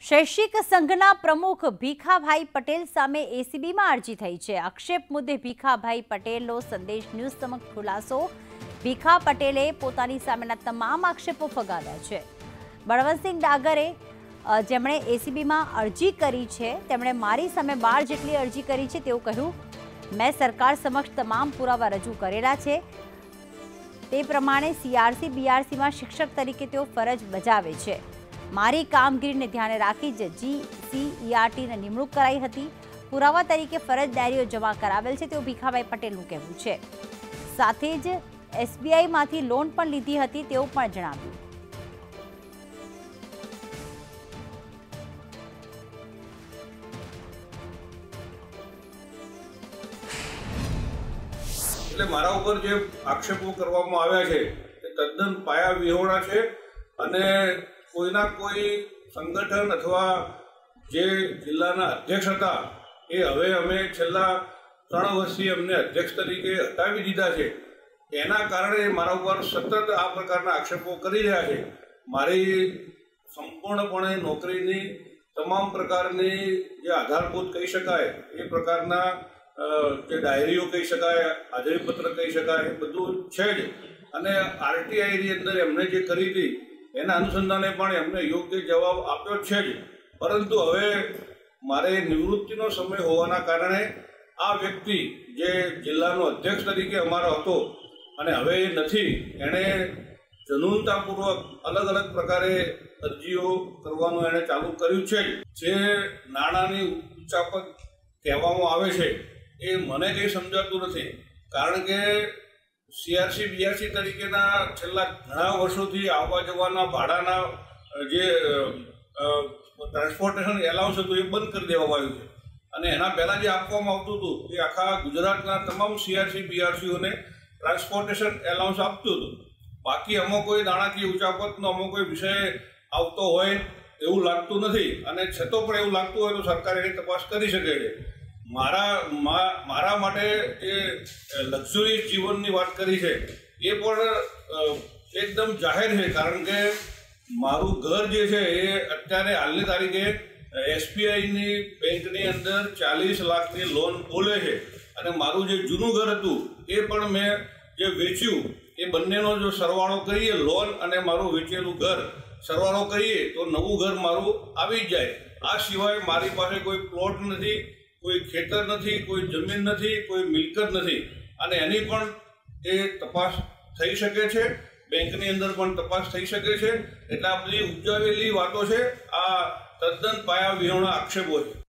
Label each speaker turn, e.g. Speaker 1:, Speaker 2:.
Speaker 1: शैक्षिक संघना प्रमुख भीखाभाई पटेल सामे एसीबी में अरजी थई छे। आक्षेप मुद्दे भीखाभाई पटेलनो संदेश न्यूज समक्ष खुलासो। भीखा पटेले पोतानी सामेना तमाम आक्षेपो फगाव्या छे। बळवंतसिंह डागरे जेमणे एसीबी में अरजी करी छे तेमणे मारी सामे 12 जेटली अरजी करी छे तेवुं कह्युं। मैं सरकार समक्ष तमाम पुरावा रजू करेला छे। ते प्रमाणे सीआरसी बीआरसी में शिक्षक तरीके तेओ फरज बजावे छे। मारी कामगीरी ने ध्याने राखी जीसीईआरटी ने निमणूक कराई हती। पुरावा तरीके फरज डायरीओ जमा करावेल छे तेवुं भीखाभाई पटेलनुं कहेवुं छे। साथे ज एसबीआई मांथी लोन पण लीधी हती तेवुं पण जणाव्युं।
Speaker 2: એટલે મારા ઉપર જે આક્ષેપો કરવામાં આવ્યા છે તે તદ્દન પાયાવિહોણા છે અને કોઈના કોઈ સંગઠન અથવા જે જિલ્લાના અધ્યક્ષ હતા એ હવે અમે છેલ્લા 3 વર્ષથી અમને અધ્યક્ષ તરીકે હટાવી દીધા છે। એના કારણે મારા ઉપર સતત આ પ્રકારના આક્ષેપો કરી રહ્યા છે। મારી સંપૂર્ણપણે નોકરીની તમામ પ્રકારની જે આધારભૂત કહી શકાય એ પ્રકારના જે ડાયરીઓ કહી શકાય, હાજરીપત્ર કહી શકાય, એ બધું છે જ। અને આરટીઆઈની અંદર એમણે જે કરી હતી એના અનુસંધાને પણ એમને યોગ્ય જવાબ આપ્યો છે જ। પરંતુ હવે મારે નિવૃત્તિનો સમય હોવાના કારણે આ વ્યક્તિ જે જિલ્લાનો અધ્યક્ષ તરીકે અમારો હતો અને હવે એ નથી, એણે જનૂનતાપૂર્વક અલગ અલગ પ્રકારે અરજીઓ કરવાનું એણે ચાલુ કર્યું છે। જે નાણાંની ઉચાપત કહેવામાં આવે છે એ મને કંઈ સમજાતું નથી, કારણ કે સીઆરસી બીઆરસી તરીકેના છેલ્લા ઘણા વર્ષોથી આવવા જવાના ભાડાના જે ટ્રાન્સપોર્ટેશન એલાઉન્સ હતું એ બંધ કરી દેવામાં આવ્યું છે। અને એના પહેલાં જે આપવામાં આવતું હતું એ આખા ગુજરાતના તમામ સીઆરસી બીઆરસીઓને ટ્રાન્સપોર્ટેશન એલાઉન્સ આપતું હતું। બાકી આમાં કોઈ નાણાકીય ઉચાપતનો આમાં કોઈ વિષય આવતો હોય એવું લાગતું નથી। અને છતાં પણ એવું લાગતું હોય તો સરકાર એની તપાસ કરી શકે છે। મારા માટે જે લક્ઝુરી જીવનની વાત કરી છે એ પણ એકદમ જાહેર છે, કારણ કે મારું ઘર જે છે એ અત્યારે હાલની તારીખે એસબીઆઈની બેંકની અંદર 40 લાખની લોન બોલે છે। અને મારું જે જૂનું ઘર હતું એ પણ મેં જે વેચ્યું એ બંનેનો જો સરવાળો કરીએ, લોન અને મારું વેચેલું ઘર સરવાળો કરીએ તો નવું ઘર મારું આવી જ જાય। આ સિવાય મારી પાસે કોઈ પ્લોટ નથી, કોઈ ખેતર નથી, કોઈ જમીન નથી, કોઈ મિલકત નથી। અને એની પણ એ તપાસ થઈ શકે છે, બેંકની અંદર પણ તપાસ થઈ શકે છે। એટલે આ બધી ઉપજાવેલી વાતો છે, આ તદ્દન પાયાવિહોણા આક્ષેપો છે।